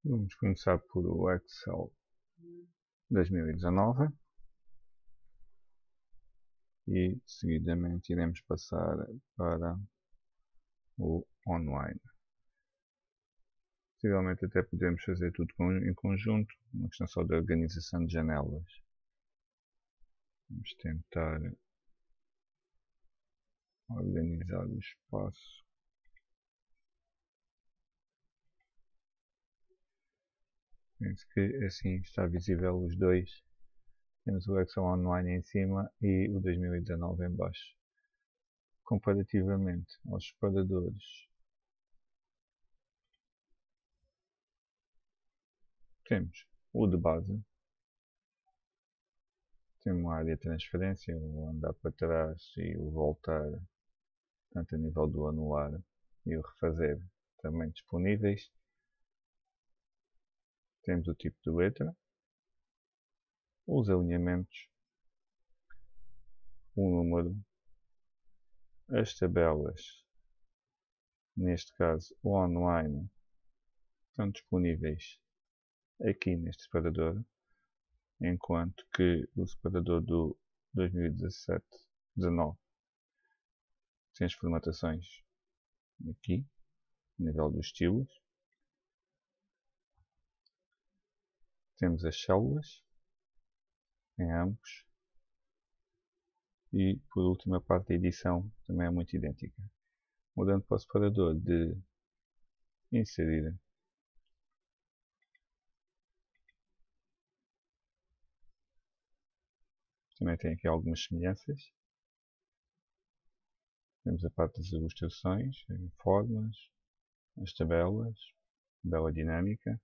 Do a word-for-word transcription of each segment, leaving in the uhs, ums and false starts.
Vamos começar por o Excel dois mil e dezanove e seguidamente iremos passar para o online. Possivelmente até podemos fazer tudo em conjunto, uma questão só de organização de janelas. Vamos tentar organizar o espaço. Penso que assim está visível os dois. Temos o Excel Online em cima e o dois mil e dezanove em baixo. Comparativamente aos separadores, temos o de base, tem uma área de transferência, o andar para trás e o voltar, tanto a nível do anular e o refazer, também disponíveis. Temos o tipo de letra, os alinhamentos, o número, as tabelas, neste caso o online, estão disponíveis aqui neste separador, enquanto que o separador do dois mil e dezassete dezanove tem as formatações aqui, a nível dos estilos. Temos as células em ambos e por último a parte da edição também é muito idêntica. Mudando para o separador de inserir, também tem aqui algumas semelhanças. Temos a parte das ilustrações, formas, as tabelas, tabela dinâmica.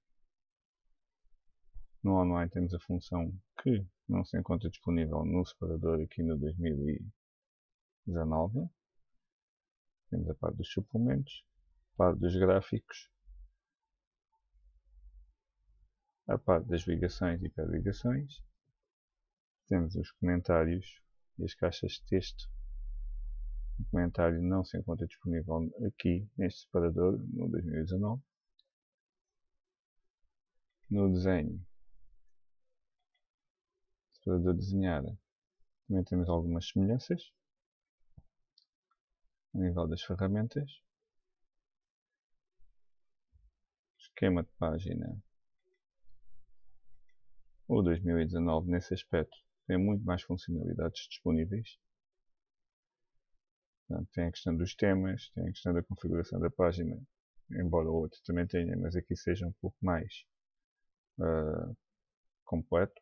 No online temos a função que não se encontra disponível no separador aqui no dois mil e dezanove. Temos a parte dos suplementos, a parte dos gráficos, a parte das ligações e hiperligações. Temos os comentários e as caixas de texto. O comentário não se encontra disponível aqui neste separador no dois mil e dezanove. No desenho, separador desenhada, também temos algumas semelhanças a nível das ferramentas. Esquema de página, o dois mil e dezanove nesse aspecto tem muito mais funcionalidades disponíveis. Portanto, tem a questão dos temas, tem a questão da configuração da página, embora o outro também tenha, mas aqui seja um pouco mais uh, completo.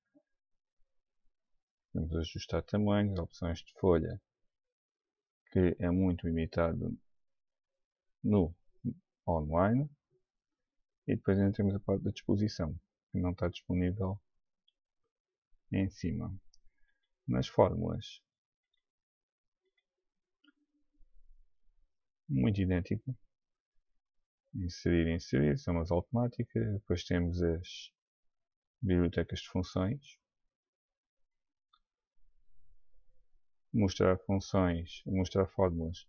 Temos ajustar tamanhos, opções de folha, que é muito limitado no online. E depois ainda temos a parte da disposição, que não está disponível em cima. Nas fórmulas, muito idêntico. Inserir, inserir, são as automáticas. Depois temos as bibliotecas de funções. Mostrar funções, mostrar fórmulas.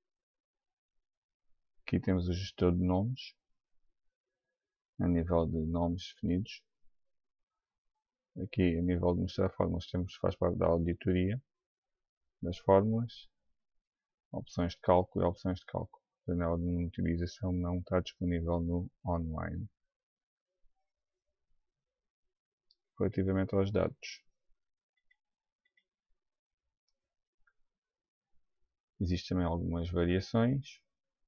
Aqui temos o gestor de nomes, a nível de nomes definidos. Aqui, a nível de mostrar fórmulas, temos, faz parte da auditoria das fórmulas, opções de cálculo e opções de cálculo. A janela de monitorização não está disponível no online. Relativamente aos dados, existem também algumas variações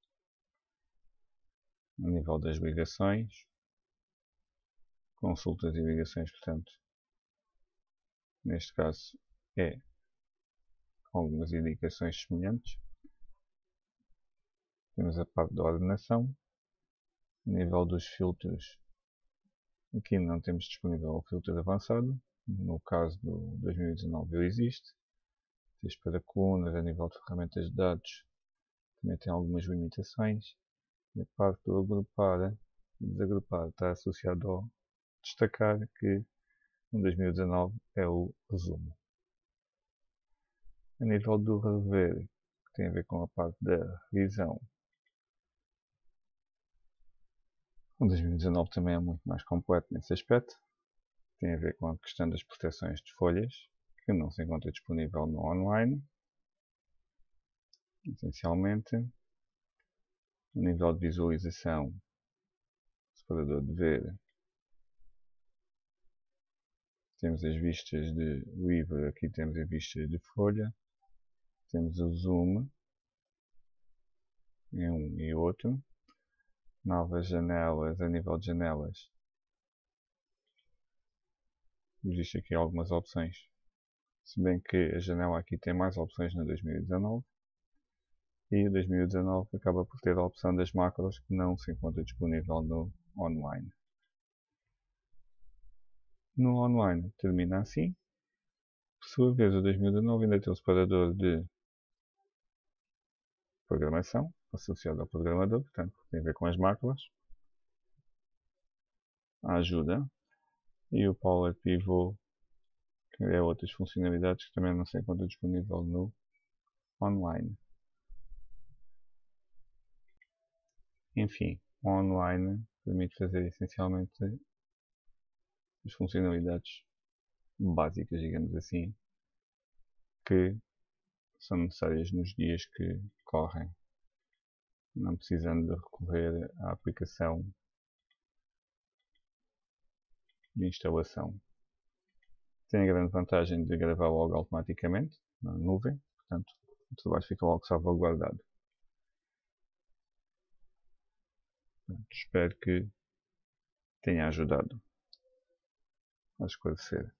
a nível das ligações, consultas e ligações, portanto, neste caso é algumas indicações semelhantes. Temos a parte da ordenação, a nível dos filtros, aqui não temos disponível o filtro avançado, no caso do dois mil e dezanove ele existe. Texto para colunas, a nível de ferramentas de dados, também tem algumas limitações. E a parte do agrupar e desagrupar está associado ao destacar, que no dois mil e dezanove é o resumo. A nível do rever, que tem a ver com a parte da revisão, O dois mil e dezanove também é muito mais completo nesse aspecto. Tem a ver com a questão das proteções de folhas, que não se encontra disponível no online. Essencialmente, a nível de visualização, separador de ver, temos as vistas de livro, aqui temos as vistas de folha, temos o zoom em um e outro, novas janelas, a nível de janelas, existe aqui algumas opções, se bem que a janela aqui tem mais opções no dois mil e dezanove, e o dois mil e dezanove acaba por ter a opção das macros que não se encontra disponível no online. No online termina assim. Por sua vez, o dois mil e dezanove ainda tem o separador de programação, associado ao programador, portanto tem a ver com as macros, a ajuda, e o Power Pivot, que é outras funcionalidades que também não se encontra disponível no online. Enfim, o online permite fazer essencialmente as funcionalidades básicas, digamos assim, que são necessárias nos dias que correm, não precisando de recorrer à aplicação de instalação. Tem a grande vantagem de gravar logo automaticamente na nuvem, portanto o trabalho fica logo salvaguardado. Portanto, espero que tenha ajudado a esclarecer.